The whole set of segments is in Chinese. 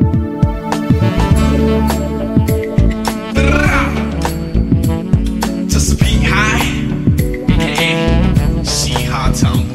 这是屁孩 ，A.K.A. 嘻哈汤姆。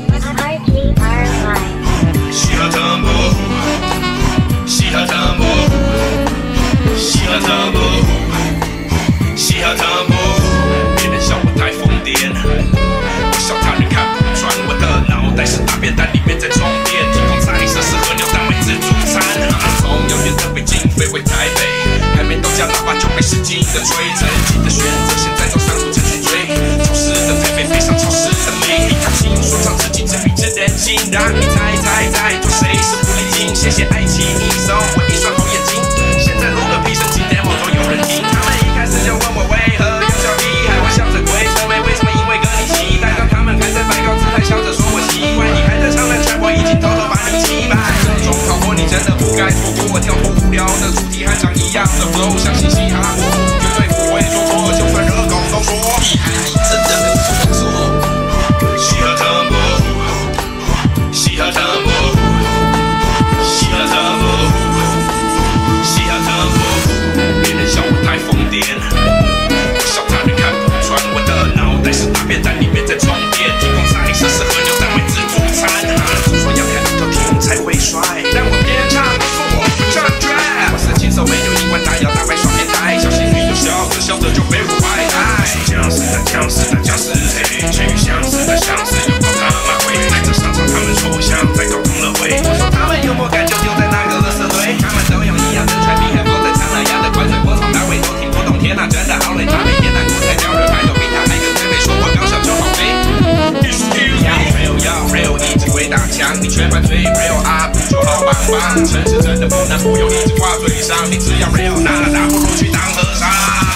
嘻哈汤姆，嘻哈汤姆，嘻哈汤姆，嘻哈汤姆。别人笑我太疯癫，我笑他人看不穿我的脑袋是大便蛋里面在充电，提供菜色是和牛蛋为自助餐。从遥远的北京飞回台北，还没到家喇叭就被使劲的吹。曾经的选择，现在走上路才去追。潮湿的台北配上潮湿的美，一条心说唱自己自比之人心，让你猜做谁是狐狸精？谢谢爱奇艺送我一双好眼睛。现在录个屁神奇 demo 都有人听，他们一开始就问我为何要叫屁孩，我笑着回成为为什么？因为跟你期待，当他们还在摆高姿态，笑着说我奇怪，你还在唱烂 trap， 我已经偷偷把你击败。这种好活你真的不该错过，我跳脱无聊的主题，和长一样的 flow， 相信嘻哈我绝对不会说错，就算热狗都说屁孩你真的很不错。嘻哈汤姆，嘻哈汤姆，嘻哈汤姆，嘻哈汤姆。别人笑我太疯癫，我笑他人看不穿我的脑袋是大便蛋里面在充电，提供菜色是和牛蛋为自助餐。说要看你头听才会帅，但我边唱说我不唱 trap， 我是亲手没有一碗大摇大摆耍变态，小仙女就笑着笑着就被我怀爱。僵尸的僵尸的僵尸黑，去相似的相似有够他妈会，带着上场他们说我像在搞同乐会，我说他们幽默感就丢在那个垃圾堆，他们都有一样的穿逼，还都在唱那样的关嘴，我从单位都听不懂，天哪真的好累，他每天那锅菜撩人还有逼他，还跟妹妹说我刚小就好肥。Real 一直鬼打墙，你全犯罪 Real up 就好棒棒，城市真的不能不用一直挂嘴上，你只要 Real 那大不如去当和尚。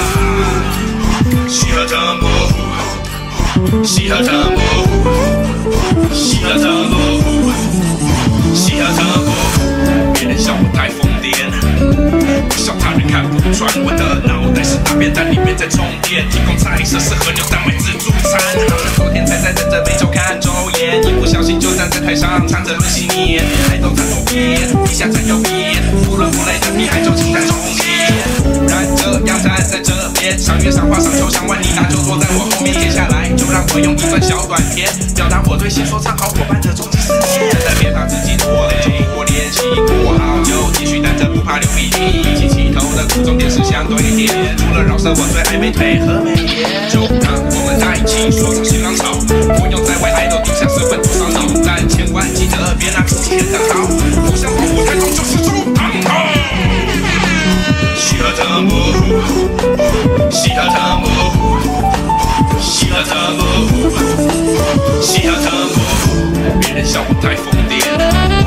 嘻哈汤姆，嘻哈汤姆，嘻哈汤姆，嘻哈汤姆。别人笑我太疯癫，我笑他人看不穿我的脑袋是大便蛋里面在充电，提供菜色是和牛蛋为自助餐。昨天才在认真每周看周演，一不小心就站在台上唱着轮洗面，爱豆站左边，地下站右边，不伦不类的屁孩就请在中间。不然这样站在这边，赏月赏花赏秋赏万里大就坐在我后面，接下来就让我用一段小短片表达我对新说唱好伙伴的终极思念。但别怕自己拖累，就我练习过好久，继续单着不怕流鼻涕，一起起头的苦重点是相对点，除了饶舌我最爱美腿和美颜，就让我们在一起说唱新浪潮，不用在为爱豆底下十分多烧脑，但千万记得别拿自己人当好，互相保护太重就是猪堂口。嘻哈汤姆，嘻哈汤姆，嘻哈汤姆，嘻哈汤姆。别人笑我太疯癫。